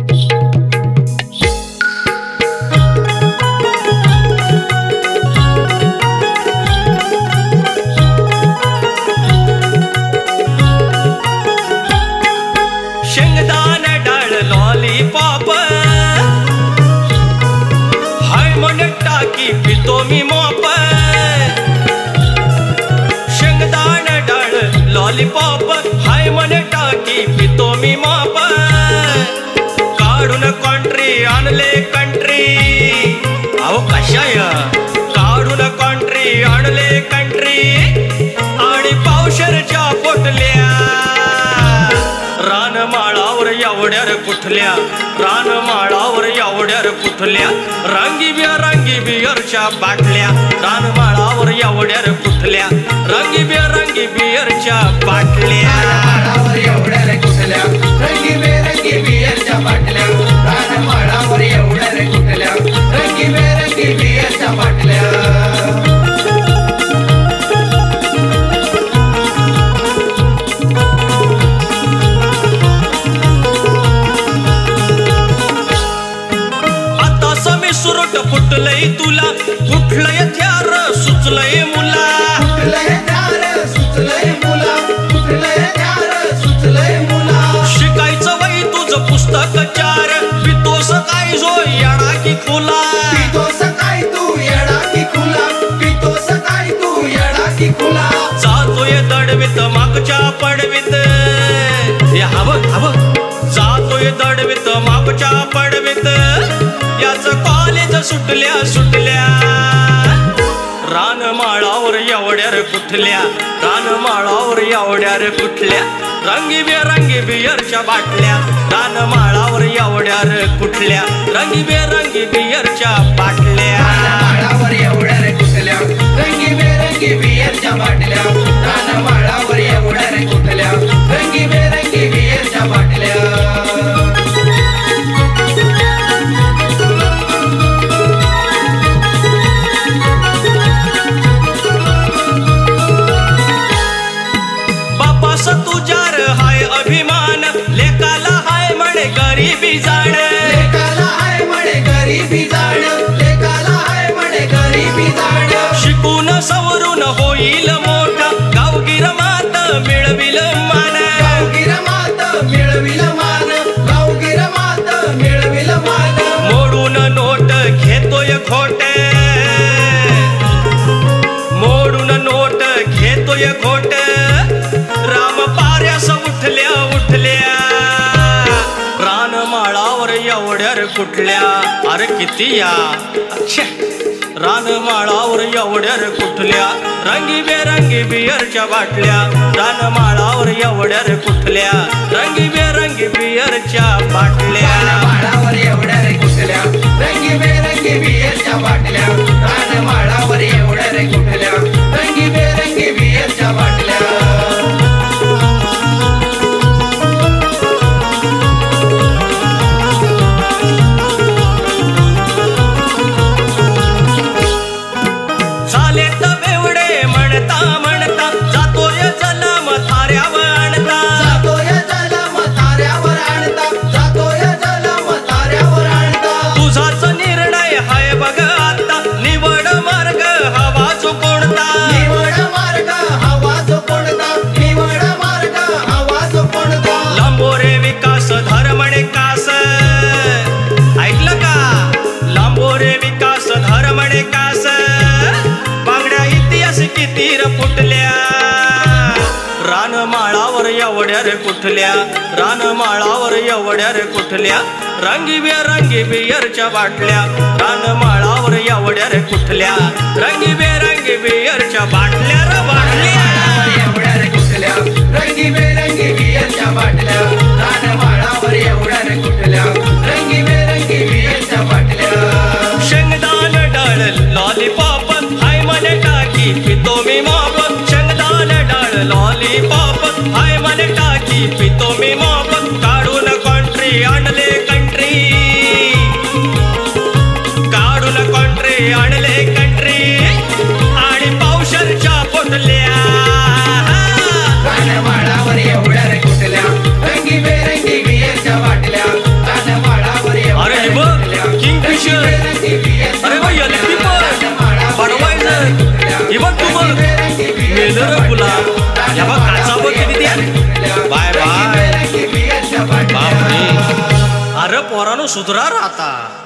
lollipop हाय म्हणे टाकी पितो मी मॉप शेंगदाण डाळ लॉलीपॉप हाय म्हणे टाकी पितो मी मॉप काढून कॉन्ट्री आणले कंट्री अहो कशाय काढून कॉन्ट्री आणले कंट्री आणि पावशरच्या पोटल्या रानमाळावर एवढ्यार कुठल्या रानमाळावर एवढ्यार कुठल्या रंगी बियरच्या बाटल्या रानमाळावर एवढ्यार कुठल्या रंगी बियरच्या बाटल्या एवढ्यार कुठल्या रंगी बियरच्या बाटल्या रानमाळावर एवढ्यार कुठल्या रंगी बियरच्या बाटल्या फुटलय तुला कुठलंय थ्यार सुचलय मुला शिकायचं वय तुझं पुस्तक चार पितोस काय जो येडा की खुला पितोस काय तू येडा की खुला पितोस काय तू येडा की खुला जातोय दडवीत मागच्या पडवीत हवं जातोय दडवीत मागच्या पडवीत याच कॉलेज सुटल्या रानमाळावर एवढ्यार कुठल्या रानमाळावर एवढ्यार कुठल्या रंगी बियरच्या बाटल्या रानमाळावर एवढ्यार कुठल्या रंगी बियरच्या बाटल्या रानमाळावर एवढ्यार कुठल्या रंगी बियरच्या बाटल्या रानमाळावर एवढ्यार कुठल्या रंगी बियरच्या बाटल्या तुझ्यार हाय अभिमान लेकाला हाय म्हणे गरीबी जाण लेकाला हाय म्हणे गरीबी जाण लेकाला हाय म्हणे गरीबी जाण शिकून सवरून होईल मोठा गावगीर मात मिळविल मान गावगीर मात मिळविल मान गावगीर मात मिळविल मान मोडून नोट घेतोय खोटे मोडून नोट घेतोय खोटे राम पाऱ्यास उठल्या रानमाळावर एवढ्यार कुठल्या अरे किती या रानमाळावर एवढ्यार कुठल्या रंगी बियरच्या बाटल्या रानमाळावर एवढ्यार कुठल्या रंगी बियरच्या बाटल्या रानमाळावर एवढ्यार कुठल्या रंगी बियरच्या बाटल्या रानमाळावर एवढ्यार कुठल्या रंगी बियरच्या बाटल्या म्हणता जातोय जलम थाऱ्यावर आणता तुझाच निर्णय हाय बघ आता निवड मार्ग हवा जो कोणता लांबोरे विकास धर्मणे कास ऐकलं का लांबोरे विकास धर्मणे कास बांगड्या इतिहास कितीर फुटल्या रानमाळावर एवढ्यार कुठल्या रानमाळावर एवढ्यार कुठल्या रंगी बियरच्या बाटल्या रानमाळावर एवढ्यार कुठल्या रंगी बियरच्या बाटल्या एवढ्यार कुठल्या रंगी बियरच्या बाटल्या रानमाळावर एवढ्यार कुठल्या रंगी बियरच्या बाटल्या शेंगदाण डाळ लॉलीपॉप हाय म्हणे टाकी पितो मी मॉप शेंगदाण डाळ लॉलीपॉप हाय म्हणे टाकी पितो मी मॉप काढून कॉन्ट्री आणले कंट्री काढून कॉन्ट्री आणले कंट्री आणि पावशरच्या मेलं रे गुलाब या बघ काचा बघ किती द्या बाय बाय बापरे अरे पोरानो सुधरा राहता